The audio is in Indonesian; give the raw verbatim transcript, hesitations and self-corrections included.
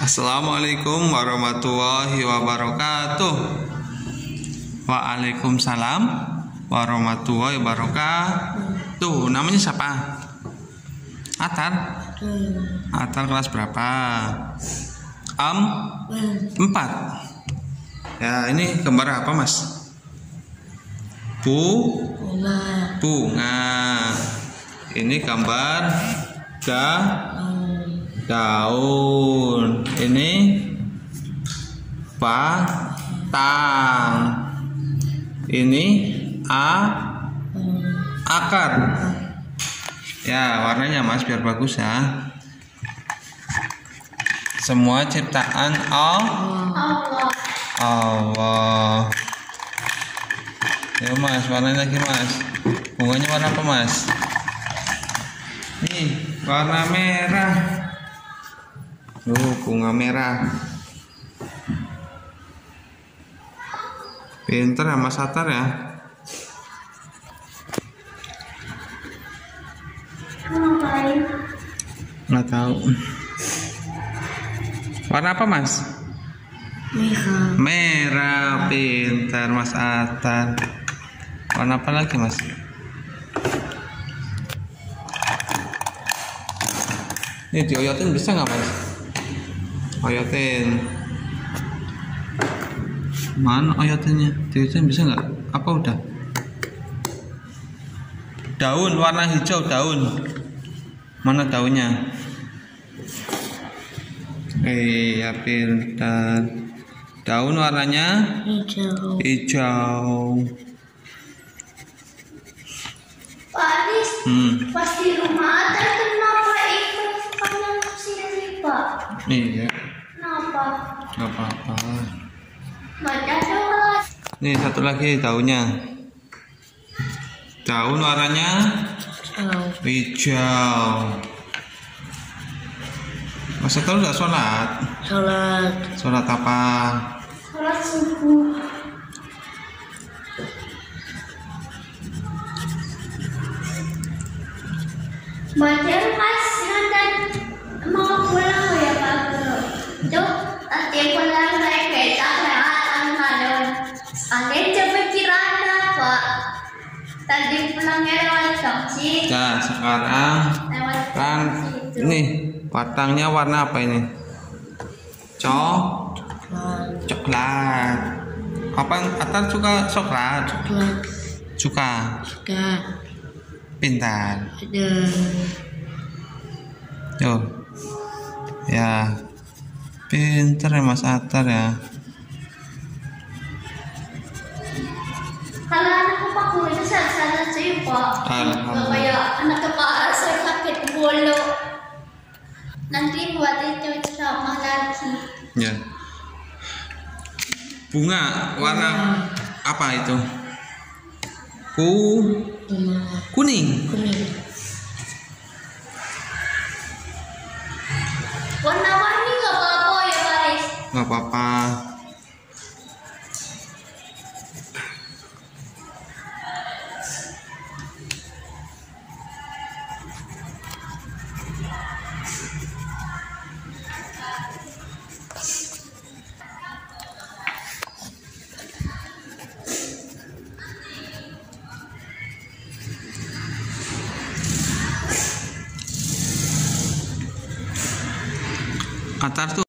Assalamualaikum warahmatullahi wabarakatuh. Waalaikumsalam warahmatullahi wabarakatuh. Namanya siapa? Atar. Atar kelas berapa? Am empat. Ya, ini gambar apa, Mas? Bu bunga. Ini gambar da daun. Ini batang. Ini a akar. Ya, warnanya Mas biar bagus ya. Semua ciptaan Allah. Allah. Ya Mas, warnanya lagi Mas. Bunganya warna apa Mas? Nih, warna merah. Oh, bunga merah. Pinter ya Mas Atar ya. Nggak tahu. Warna apa Mas? Merah. Merah, pintar Mas Atar. Warna apa lagi Mas? Ini dioyotin bisa nggak Mas? Oyotin. Mana oyotinnya? Dioyotin bisa nggak? Apa udah? Daun warna hijau, daun. Mana daunnya? Eh, ya pintar. Daun warnanya Hijau. hijau. Pak Aris, Hmm. pas di rumah ada kenapa ikut panjang sini Pak? Iya. Kenapa? Nggak apa-apa. Baca dong. Nih satu lagi daunnya. Daun warnanya hijau. Masa kalau udah sholat? Sholat. Sholat apa? Sholat subuh. Baca pas nanti mau pulang ya Pak Guru. Tuh, nanti pulang saya kereta kelihatan malon. Angin cepet kirana Pak. Tadi pulangnya lewat taksi. Nah sekarang Lewat kan taksi itu. ini batangnya warna apa ini? Cok coklat. Apa Atar suka coklat? Coklat. Suka. Suka. Pintar. Ada. Tuh. Ya. Pintar ya Mas Atar ya. Kalau anak papaku itu sana-sana sih Pak. Alhamdulillah. Kayak anak kepala saya sakit bulu. Nanti buat itu ceramah lagi. Ya. Bunga warna apa itu? Ku kuning. Kuning. Warna-warni nggak apa-apa ya Paris. Nggak apa-apa. Atar tuh